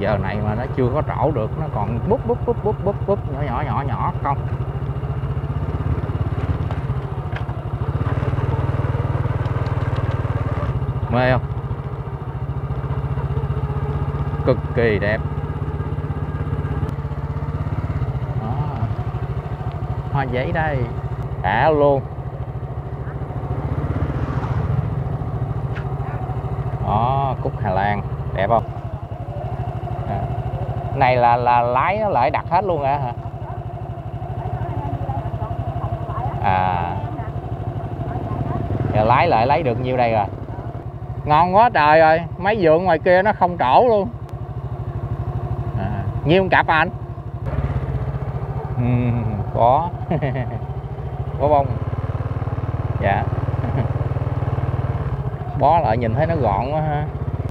giờ này mà nó chưa có trổ được, nó còn búp nhỏ không. Mê không? Cực kỳ đẹp. Đó. Hoa giấy đây, đã luôn. Đó, cúc Hà Lan đẹp không? Này là lái nó lại đặt hết luôn hả? Giờ lái lại lấy được nhiêu đây rồi? Ngon quá trời ơi, mấy vườn ngoài kia nó không trổ luôn. Nhiêu cặp anh? Có có bông. Dạ. Bó lại nhìn thấy nó gọn quá ha.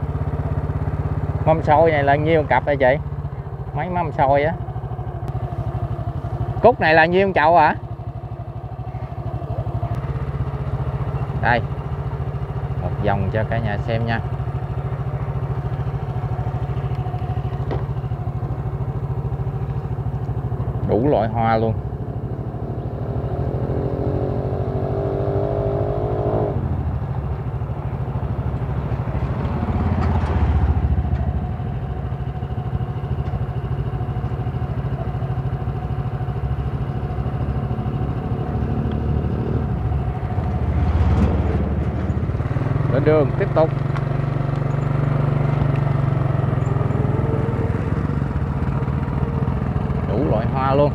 Mâm xôi này là nhiêu cặp đây chị? Mấy mâm xôi á. Cúc này là nhiêu chậu hả? Đây, một vòng cho cả nhà xem nha. Đủ loại hoa luôn. Lên đường tiếp tục. Đủ loại hoa luôn.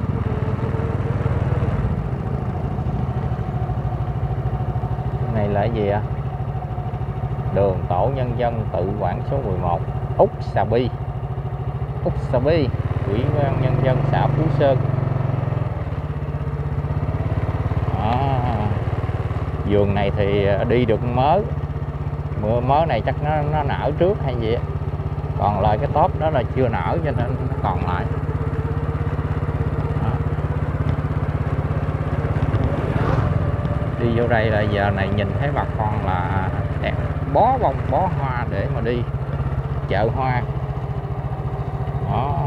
Cái này là cái gì ạ? Đường Tổ Nhân dân tự quản số 11, Úc Xà Bi. Úc Xà Bi, Ủy ban nhân dân xã Phú Sơn. Vườn này thì đi được mớ. Mớ này chắc nó nở trước hay gì. Còn lại cái top đó là chưa nở cho nên nó còn lại. Đó. Đi vô đây là giờ này nhìn thấy bà con là đẹp, bó bông bó hoa để mà đi chợ hoa. Đó.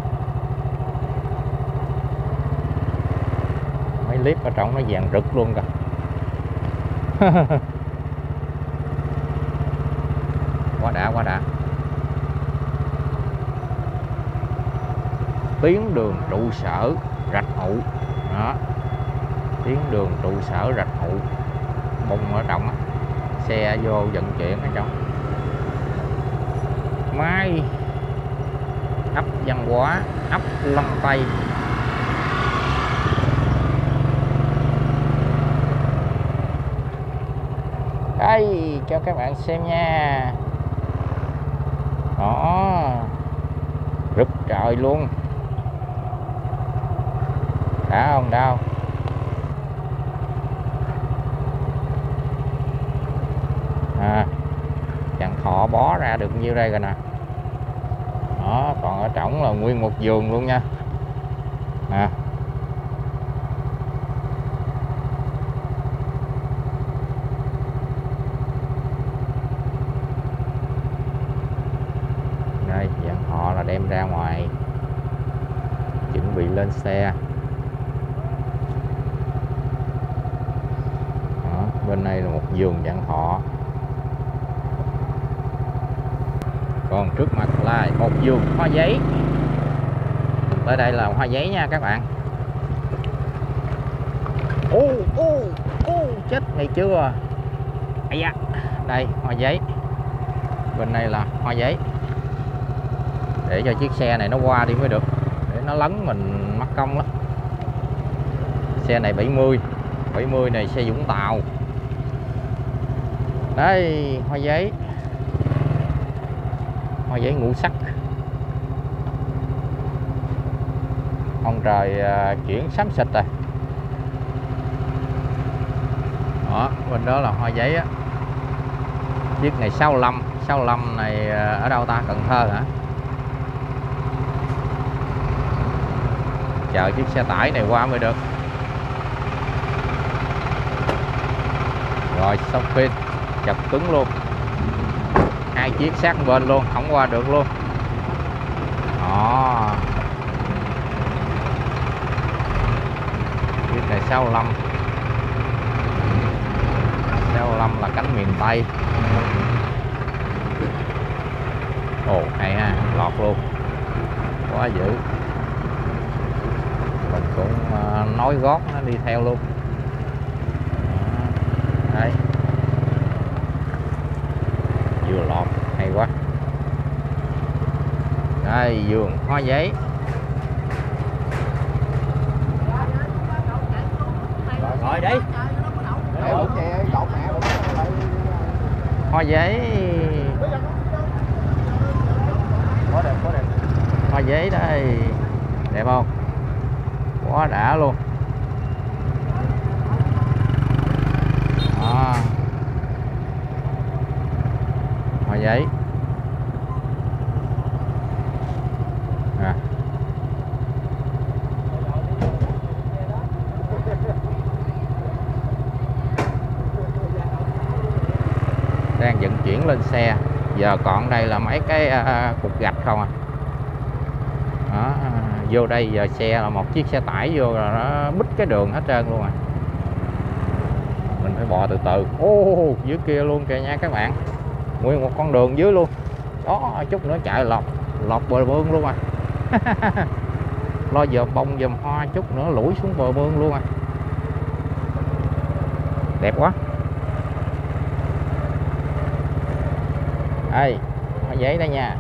Mấy clip ở trong nó vàng rực luôn kìa. Quá đã. Tuyến đường trụ sở Rạch Hữu. Đó. Tuyến đường trụ sở Rạch Hữu. Bông ở trong á. Xe vô vận chuyển ở trong. Mai ấp Văn Hóa, ấp Lâm Tây. Đây cho các bạn xem nha. Đó, rực trời luôn. Đã không đâu. Chẳng thọ bó ra được nhiêu đây rồi nè. Đó, còn ở trỏng là nguyên một vườn luôn nha. Đây, dàn họ là đem ra ngoài chuẩn bị lên xe. Đó, bên đây là một vườn dàn họ. Còn trước mặt là một vườn hoa giấy. Tới đây là hoa giấy nha các bạn. Chết này chưa. Da. Đây hoa giấy. Bên đây là hoa giấy. Để cho chiếc xe này nó qua đi mới được. Để nó lấn mình mất công lắm. Xe này 70 này xe Vũng Tàu. Đây hoa giấy. Hoa giấy ngũ sắc. Ông trời chuyển xám xịt rồi. Đó, bên đó là hoa giấy á. Chiếc này 65 này ở đâu ta? Cần Thơ hả? Chờ chiếc xe tải này qua mới được. Rồi xong pin chập cứng luôn. Hai chiếc sát bên luôn, không qua được luôn. Đó. Chiếc này 65. 65 là cánh miền Tây. Ồ hay ha, lọt luôn, quá dữ. Mình cũng nối gót nó đi theo luôn. Đây, vừa lọt hay quá. Đây, vườn hoa giấy. Rồi đi. Hoa giấy. Quá đẹp, quá đẹp. Hoa giấy đây, đẹp không? Quá đã luôn. Đó. Hoa giấy. À. Đang vận chuyển lên xe. Giờ còn đây là mấy cái cục gạch không à. Đó, vô đây giờ xe là một chiếc xe tải vô là nó bít cái đường hết trơn luôn à. Mình phải bò từ từ. Ô, dưới kia luôn kìa nha các bạn. Nguyên một con đường dưới luôn. Đó, chút nữa chạy lọt bờ mương luôn à. Lo dòm bông dòm hoa, chút nữa lủi xuống bờ mương luôn à. Đẹp quá. Đây, hoa giấy đây nha.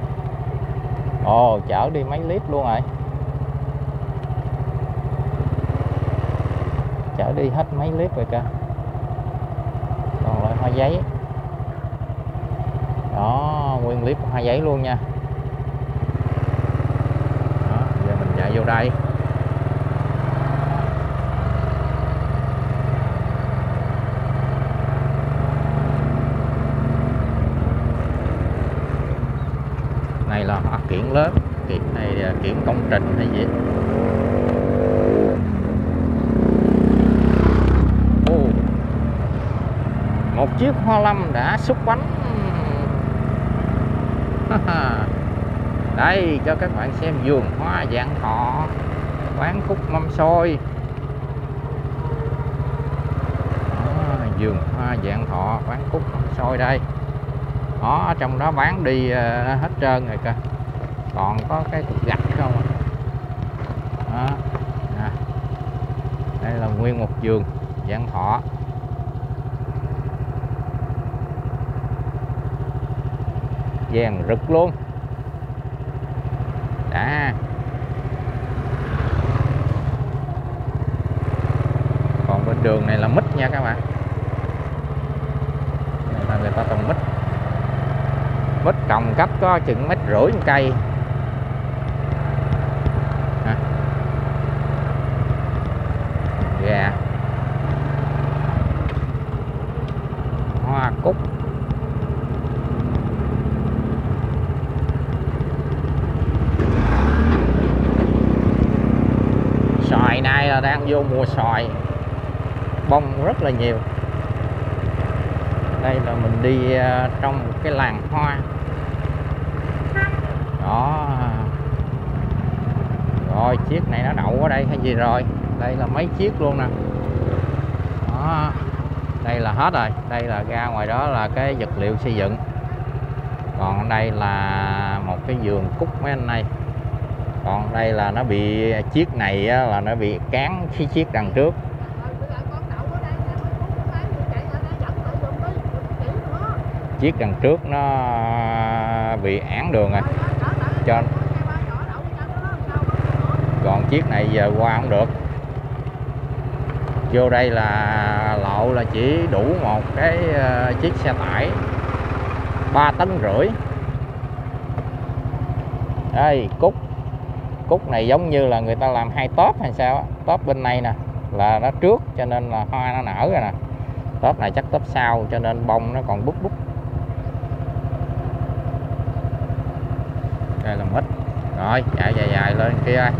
Ồ, chở đi mấy lít luôn rồi. Chở đi hết mấy lít rồi kìa. Còn lại hoa giấy. Đó, nguyên clip hoa giấy luôn nha. Đó, giờ mình chạy vô đây. Này là hoa kiển lớn, kiển này kiển công trình hay gì. Một chiếc hoa lâm đã xúc bánh. Đây cho các bạn xem vườn hoa Vạn Thọ, quán Cúc Mâm Xôi. Vườn hoa Vạn Thọ, quán Cúc Mâm Xôi đây. Đó, ở trong đó bán đi hết trơn rồi kìa. Còn có cái cục gạch không. Đó. À. Đây là nguyên một vườn Vạn Thọ. Vàng rực luôn. Đã. Còn bên đường này là mít nha các bạn. Đây là người ta trồng mít. Mít trồng cách có chừng 1,5 m cây. Gà. Hoa cúc. Xoài nay là đang vô mùa xoài, bông rất là nhiều. Đây là mình đi trong một cái làng hoa. Đó. Rồi chiếc này nó đậu ở đây hay gì rồi. Đây là mấy chiếc luôn nè. Đó. Đây là hết rồi. Đây là ra ngoài đó là cái vật liệu xây dựng. Còn đây là một cái vườn cúc mấy anh này. Còn đây là nó bị chiếc này là nó bị cán cái chiếc đằng trước. Chiếc đằng trước nó bị án đường rồi. Cho còn chiếc này giờ qua không được. Vô đây là lộ là chỉ đủ một cái chiếc xe tải 3,5 tấn. Đây cúc. Cúc này giống như là người ta làm 2 tóp hay sao á. Tóp bên này nè là nó trước cho nên là hoa nó nở rồi nè. Tóp này chắc tóp sau cho nên bông nó còn bút bút. Đây là mít. Rồi chạy dài dài lên kia.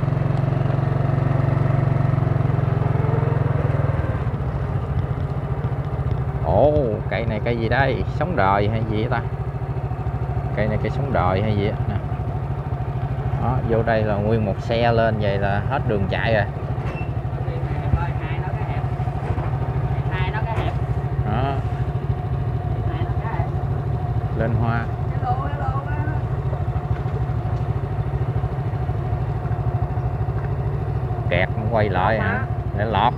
Ồ, cây này cây gì đây? Sống đời hay gì ta? Cây này cây sống đời hay gì nè. Đó, vô đây là nguyên một xe lên vậy là hết đường chạy rồi. Đó. Lên hoa. Kẹt nó quay lại hả? Để lọt.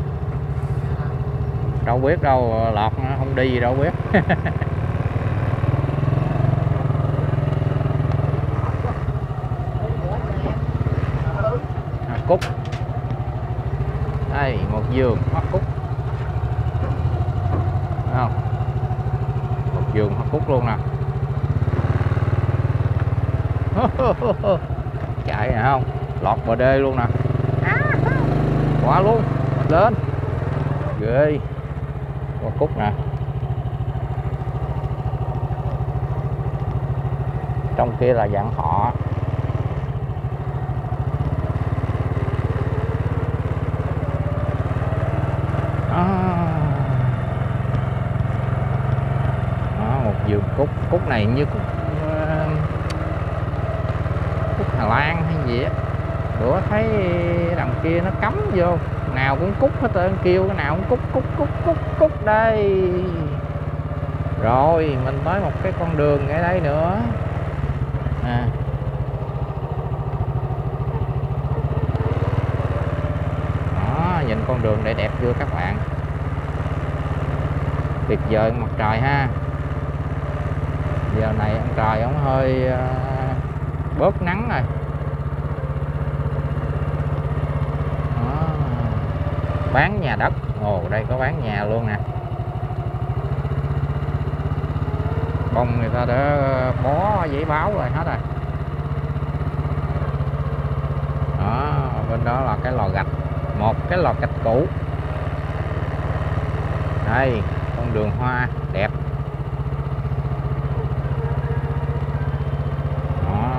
Đâu biết đâu, lọt nó không đi gì đâu biết. Cúc. Đây, một vườn hoa cúc. Thấy không? Một vườn hoa cúc luôn nè. Chạy nè không? Lọt bờ đê luôn nè. Quá luôn. Lên. Ghê. Hoa cúc nè. Trong kia là dạng họ. Đó, một vườn cúc. Cúc này như cúc Hà Lan hay gì á. Bữa thấy đằng kia nó cắm vô, nào cũng cúc hết trơn, kêu cái nào cũng cúc đây. Rồi mình tới một cái con đường ngay đây nữa. Đó, nhìn con đường để đẹp chưa các bạn. Tuyệt vời mặt trời ha. Giờ này ông trời ông hơi bớt nắng rồi. Đó. Bán nhà đất. Ồ, đây có bán nhà luôn nè. Bông người ta đã bó giấy báo rồi hết rồi. Đó, bên đó là cái lò gạch. Một cái lò gạch cũ. Đây, con đường hoa đẹp. Đó.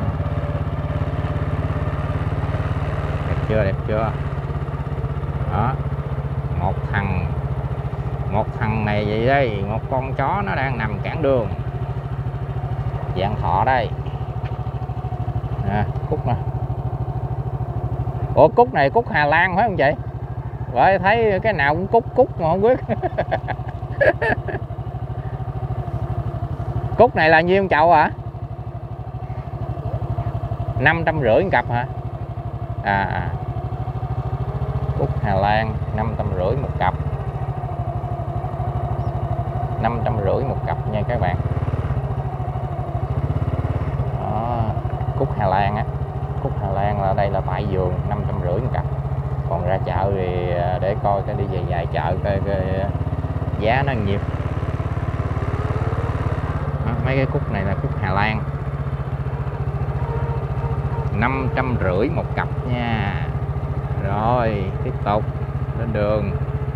Đẹp chưa? Đó. Một thằng này vậy đây, một con chó nó đang nằm cản đường. Dạng thọ đây. Nè, cúc nè. Ủa cúc này cúc Hà Lan phải không chị? Vậy thấy cái nào cũng cúc mà không biết. Cúc này là nhiêu chậu hả? 550 cặp hả? Cúc Hà Lan 550 một cặp. 550 một cặp nha các bạn. Đó, cúc Hà Lan á. Cúc Hà Lan là đây là tại vườn 550 một cặp. Còn ra chợ thì để coi cái đi về dài chợ coi giá nó nhiêu. Đó, mấy cái cúc này là cúc Hà Lan 550 một cặp nha. Rồi tiếp tục lên đường.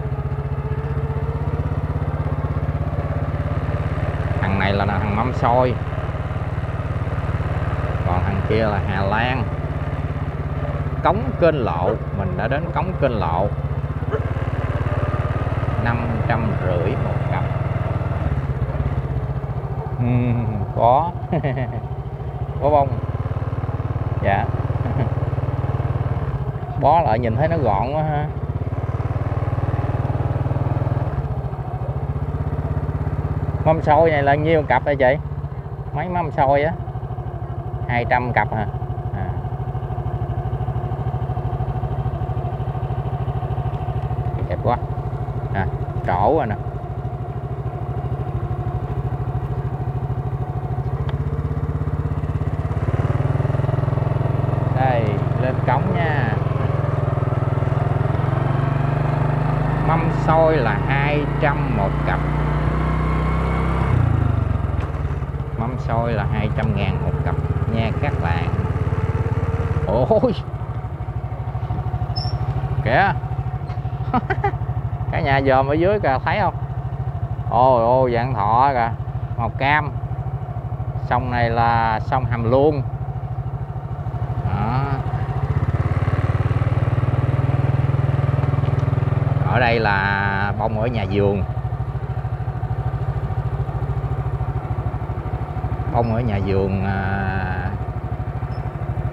Thằng này là thằng mâm xôi. Còn thằng kia là Hà Lan. Cống Kênh Lộ. Mình đã đến cống Kênh Lộ. 550 một cặp. Có. Có bông. Dạ. Bó lại nhìn thấy nó gọn quá ha. Mâm xôi này là nhiêu cặp đây chị? Mấy mâm xôi á? 200 cặp hả? Đẹp quá. Trổ rồi nè. Đây, lên cống nha. Mâm xôi là 200 một cặp. Mâm xôi là 200.000 một cặp nha các bạn. Ôi kìa. Cả nhà dòm ở dưới kìa, thấy không? Ôi Vạn Thọ kìa, màu cam. Sông này là sông Hàm Luông. Đó. Ở đây là bông ở nhà vườn. Bông ở nhà vườn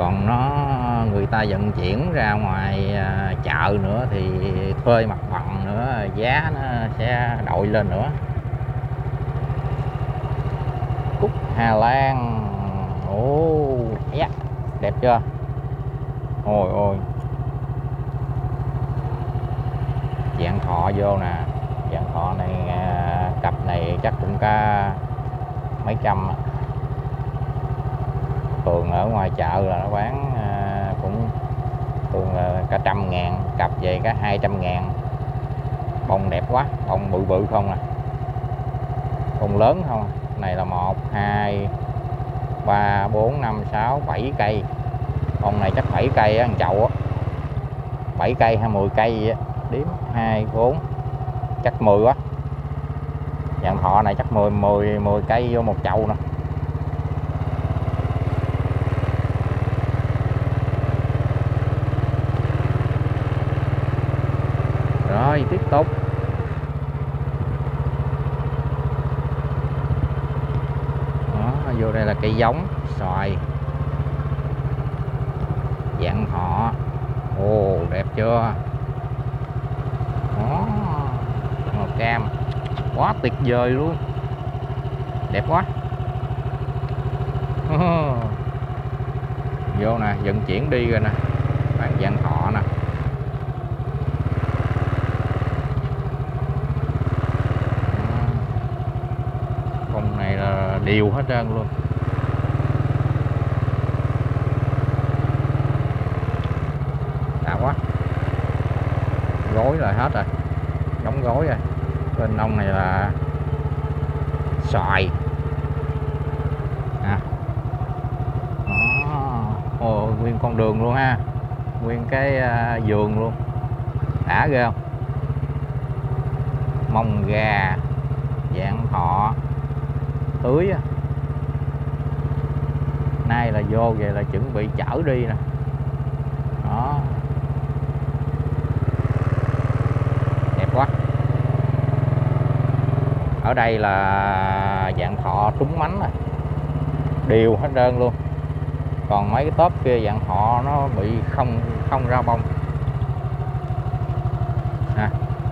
Còn người ta vận chuyển ra ngoài chợ nữa thì thuê mặt bằng nữa, giá nó sẽ đội lên nữa. Cúc Hà Lan, yeah, đẹp chưa? Ôi ôi, dạng thọ vô nè. Dạng thọ này cặp này chắc cũng cả mấy trăm. Thường ở ngoài chợ là nó bán cũng thường là cả 100.000, cặp về cả 200.000. Bông đẹp quá, bông bự bự không à, bông lớn không à. Này là 1, 2, 3, 4, 5, 6, 7 cây. Bông này chắc 7 cây á, chậu á, 7 cây hay 10 cây vậy á. Đếm 2, 4, chắc 10 quá. Dạng thọ này chắc 10 cây vô một chậu nè. Rồi tiếp tục. Đó, vô đây là cây giống xoài dạng thọ. Ồ, đẹp chưa? Đó, màu cam quá tuyệt vời luôn, đẹp quá. Vô nè, vận chuyển đi rồi nè, bán dạng thọ nè. Con này là đều hết trơn luôn. Đã quá. Gối lại hết rồi, đóng gối rồi. Bên ông này là xoài à. Đó. Nguyên con đường luôn ha, nguyên cái vườn luôn, đã ghê không? Mông gà dạng thọ tưới á. Nay là vô vậy là chuẩn bị chở đi nè. Đó, đẹp quá. Ở đây là dạng thọ trúng mánh rồi, đều hết trơn luôn. Còn mấy cái tốp kia dạng thọ nó bị không ra bông nè.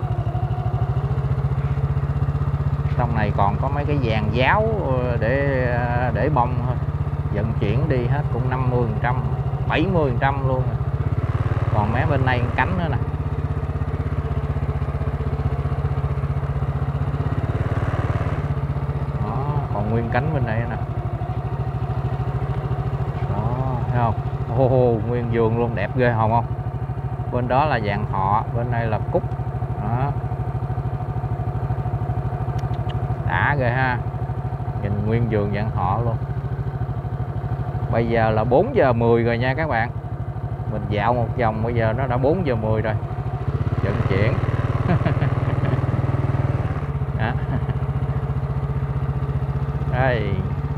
Trong này còn có mấy cái vàng giáo để bông thôi. Vận chuyển đi hết cũng 50%, 70% luôn. Còn mấy bên này cánh nữa nè. Đó, còn nguyên cánh bên đây nè. Đó, thấy không? Nguyên vườn luôn, đẹp ghê hồn không? Bên đó là dạng thọ, bên đây là cúc. Đó, đã ghê ha. Nhìn nguyên vườn dạng thọ luôn. Bây giờ là 4 giờ 10 rồi nha các bạn. Mình dạo một vòng bây giờ nó đã 4 giờ 10 rồi. Vận chuyển. Đó. Đây.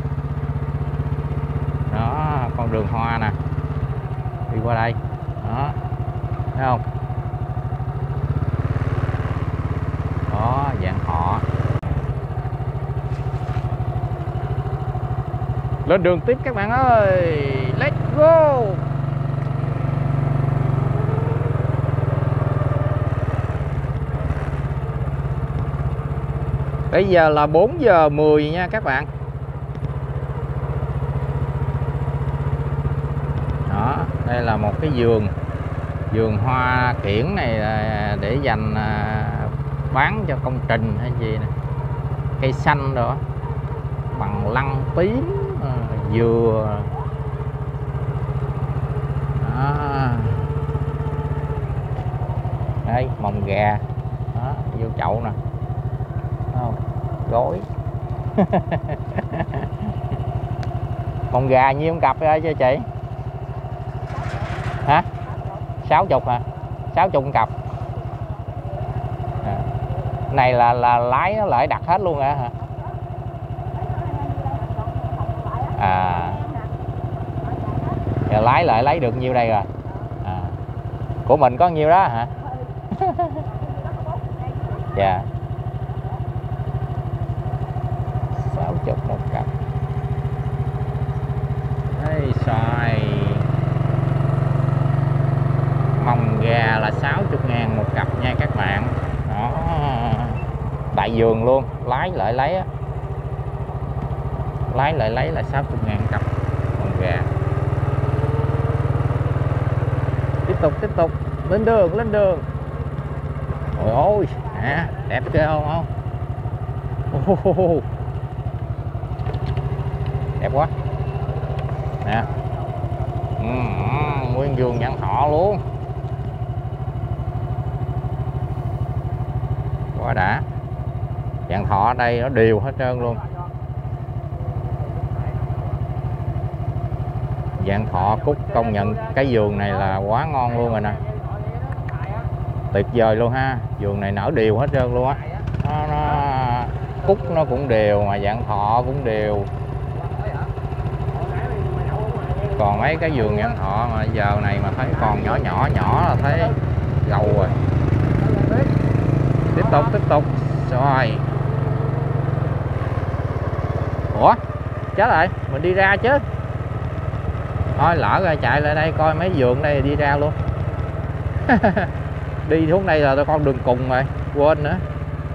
Đó, con đường hoa nè. Đi qua đây. Đó. Thấy không? Đó, dạng thọ. Lên đường tiếp các bạn ơi. Let's go. Bây giờ là 4 giờ 10 nha các bạn. Đó, đây là một cái vườn hoa kiển này để dành bán cho công trình hay gì nè. Cây xanh rồi bằng lăng tím, dừa. Đó. Đây, mồng gà. Đó, vô chậu nè. Không, gối. Mồng gà nhiêu cặp ra cho chị? Hả? 60 hả? 60 cặp. À. Này là lái nó lại đặt hết luôn hả? À. Giờ lái lại lấy được nhiêu đây rồi? À. Của mình có nhiêu đó hả? Dạ. 60 một cặp. Đây xoài. lái lại lấy á, lái lại lấy là 60.000 cặp con gà. Tiếp tục lên đường. Ôi ôi đẹp ghê không? Đẹp quá nè. Nguyên vườn Vạn Thọ luôn, quá đã. Vạn Thọ ở đây nó đều hết trơn luôn. Vạn Thọ Cúc công nhận cái vườn này là quá ngon luôn rồi nè, tuyệt vời luôn ha. Vườn này nở đều hết trơn luôn á. Cúc nó cũng đều mà Vạn Thọ cũng đều. Còn mấy cái vườn Vạn Thọ mà giờ này mà thấy còn nhỏ là thấy gầu rồi. Tiếp tục rồi. Ủa chết rồi, mình đi ra chứ. Thôi lỡ rồi chạy lại đây coi mấy vườn đây đi ra luôn. Đi xuống đây là con đường cùng rồi, quên nữa.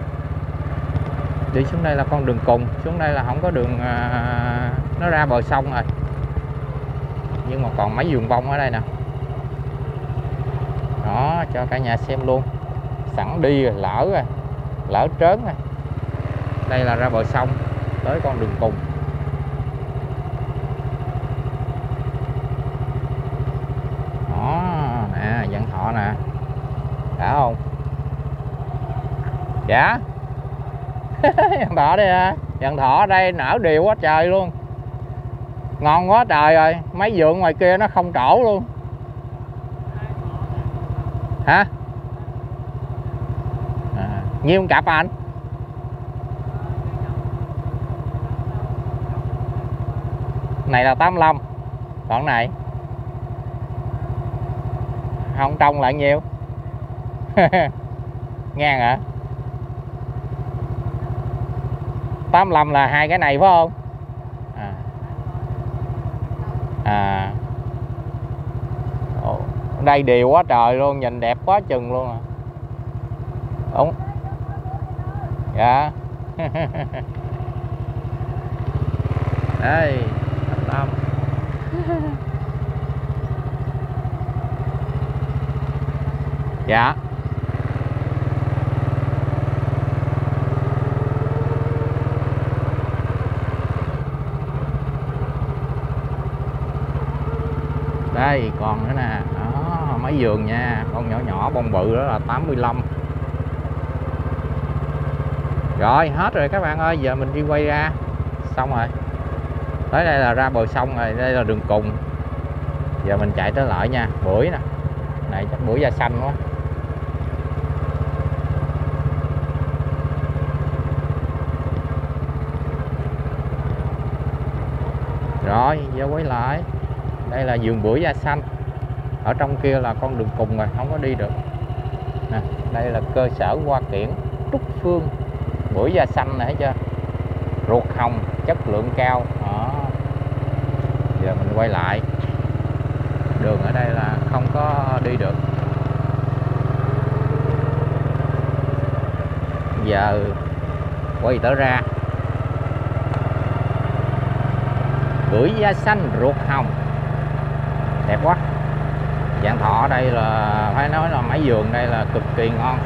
Đi xuống đây là con đường cùng, xuống đây là không có đường, nó ra bờ sông rồi. Nhưng mà còn mấy vườn bông ở đây nè. Đó, cho cả nhà xem luôn. Sẵn đi rồi, lỡ trớn rồi. Đây là ra bờ sông, tới con đường cùng. Đó, nè, Vạn Thọ nè. Đã không? Dạ. Vạn Thọ đây à. Vạn Thọ ở đây nở đều quá trời luôn. Ngon quá trời rồi. Mấy vườn ngoài kia nó không trổ luôn. Hả? Nhiêu cặp anh? Này là 85. Còn này không trông lại nhiêu. Ngang hả? 85 là hai cái này phải không? Đây đều quá trời luôn, nhìn đẹp quá chừng luôn à. Đúng. Dạ. Đây 85. Dạ. Đây còn nữa nè. Đó, mấy vườn nha. Con nhỏ bông bự đó là 85. Rồi hết rồi các bạn ơi, giờ mình đi quay ra. Xong rồi. Tới đây là ra bờ sông rồi, đây là đường cùng. Giờ mình chạy tới lại nha. Bưởi nè. Này chắc bưởi da xanh quá. Rồi giờ quay lại. Đây là vườn bưởi da xanh. Ở trong kia là con đường cùng rồi, không có đi được nè. Đây là cơ sở hoa kiển Trúc Phương, bưởi da xanh này, thấy chưa? Ruột hồng, chất lượng cao. Đó. Giờ mình quay lại. Đường ở đây là không có đi được. Giờ quay tới ra. Bưởi da xanh ruột hồng đẹp quá. Vạn Thọ ở đây là phải nói là mấy vườn đây là cực kỳ ngon,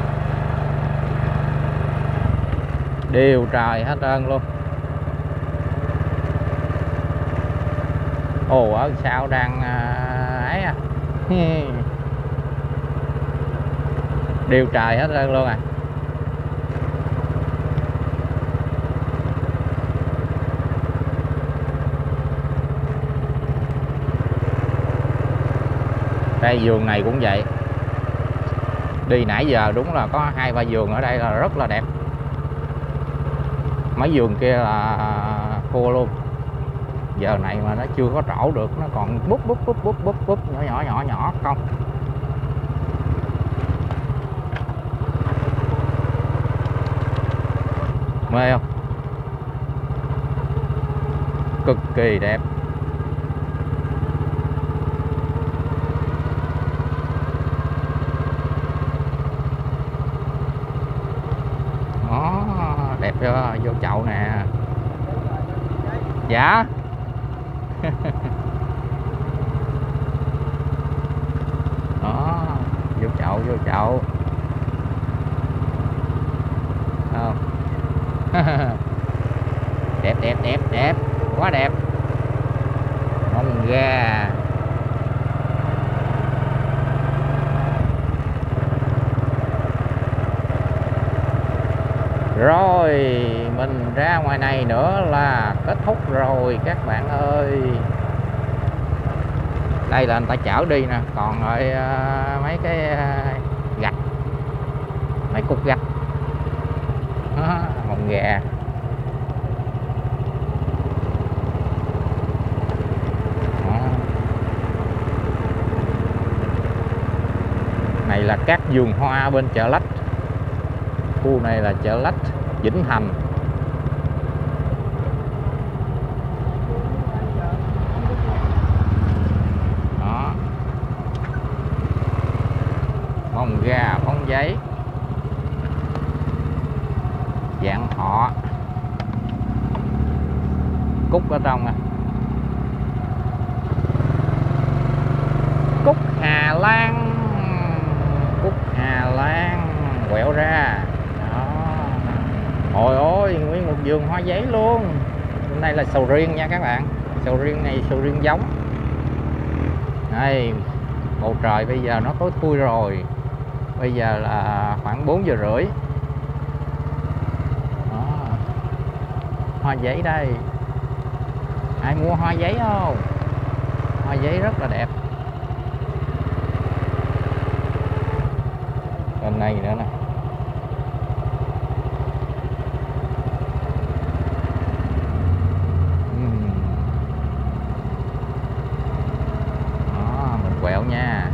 đều trời hết trơn luôn. Ồ, ở sau đang ấy à. Đều trời hết trơn luôn à. Đây vườn này cũng vậy. Đi nãy giờ đúng là có 2-3 vườn ở đây là rất là đẹp. Mấy vườn kia là thua luôn. Giờ này mà nó chưa có trổ được, nó còn búp nhỏ không. Mê không? Cực kỳ đẹp. Đó, đẹp chưa? Vô chậu nè. Dạ. Đó, vô chậu, vô chậu. Không. Đẹp, đẹp, đẹp, đẹp. Quá đẹp. Mông gà. Rồi mình ra ngoài này nữa là kết thúc rồi các bạn ơi. Đây là anh ta chở đi nè. Còn rồi mấy cái gạch, mấy cục gạch. Mông gà. Này là các vườn hoa bên chợ Lách. Khu này là chợ Lách, Vĩnh Thành. Đó. Mông gà, bóng giấy, dạng họ, cúc ở trong nè. Cúc Hà Lan. Cúc Hà Lan quẹo ra. Đó. Ôi ôi, nguyên một vườn hoa giấy luôn. Hôm nay là sầu riêng nha các bạn. Sầu riêng này sầu riêng giống. Đây, bầu trời bây giờ nó tối thui rồi. Bây giờ là khoảng 4 giờ rưỡi. Đó. Hoa giấy đây. Ai mua hoa giấy không? Hoa giấy rất là đẹp. Bên này nữa nè. Đó, mình quẹo nha.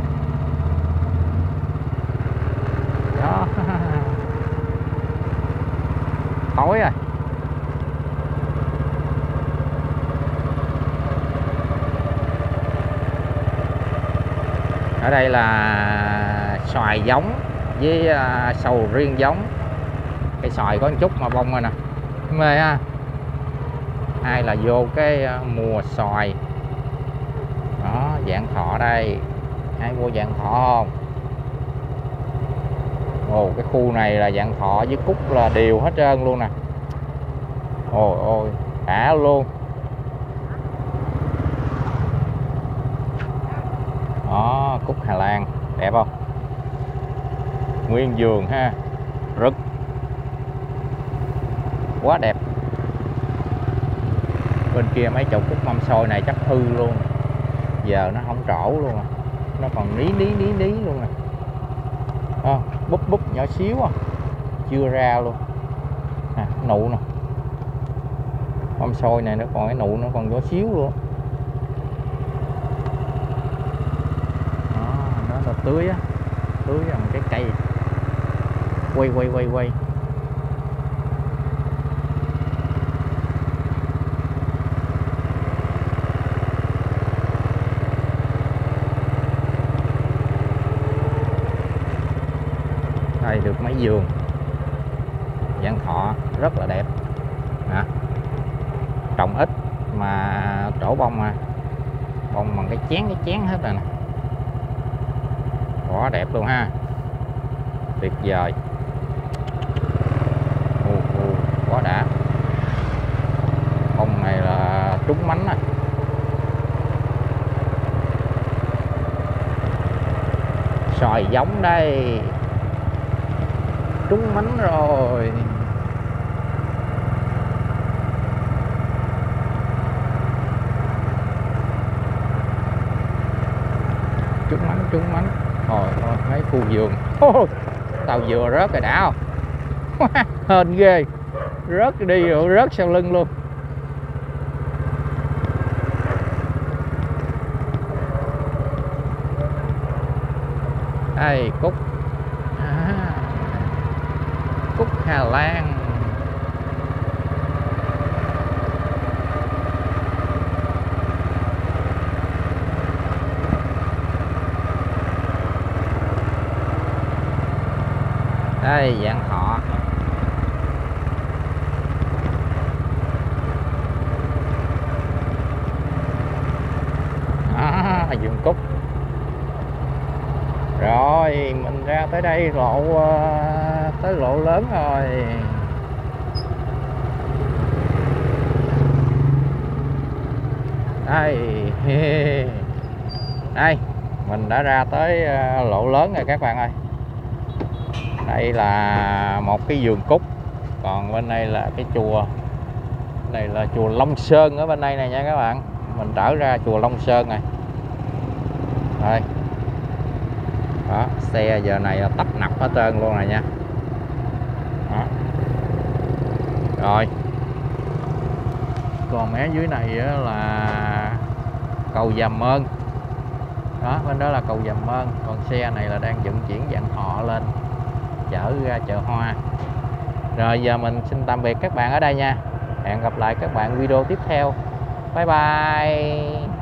Đó. Tối rồi. Ở đây là xoài giống với sầu riêng giống. Cây xoài có một chút mà bông rồi nè, mê ha. Hay là vô cái mùa xoài. Đó, dạng thọ đây. Ai mua dạng thọ không? Ồ, cái khu này là dạng thọ với cúc là đều hết trơn luôn nè. Ôi ôi, đã luôn. Đó, cúc Hà Lan đẹp không? Nguyên vườn ha, rực, quá đẹp. Bên kia mấy chậu cúc mâm xôi này chắc hư luôn, giờ nó không trổ luôn à. Nó còn ní luôn nè. Búp nhỏ xíu à, chưa ra luôn à, nụ nè. Mâm xôi này nó còn cái nụ nó còn nhỏ xíu luôn. Đó, nó là tưới á, tưới bằng cái cây. Quay. Đây được mấy vườn dạng thọ rất là đẹp. Hả? Trồng ít mà trổ bông mà. Bông bằng cái chén hết rồi nè. Quá đẹp luôn ha. Tuyệt vời. Quá đã. Bông này là trúng mánh nè. Xoài giống đây. Trúng mánh rồi. Trúng mánh. Rồi mấy khu vườn. Tàu dừa rớt rồi đã không? Hên ghê. Rớt đi rồi rớt sau lưng luôn. Đây cúc. Cúc Hà Lan. Đây dạng thọ. là vườn cúc. Rồi mình ra tới đây tới lộ lớn rồi. Đây đây mình đã ra tới lộ lớn rồi các bạn ơi. Đây là một cái vườn cúc, còn bên đây là cái chùa. Này là chùa Long Sơn ở bên đây này nha các bạn. Mình trở ra chùa Long Sơn này. Đây. Đó, xe giờ này là tấp nập hết trơn luôn này nha. Đó. Rồi. Còn mé dưới này là cầu Dàm Ơn. Đó, bên đó là cầu Dàm Ơn. Còn xe này là đang vận chuyển vạn thọ lên chở ra chợ hoa. Rồi giờ mình xin tạm biệt các bạn ở đây nha. Hẹn gặp lại các bạn video tiếp theo. Bye bye.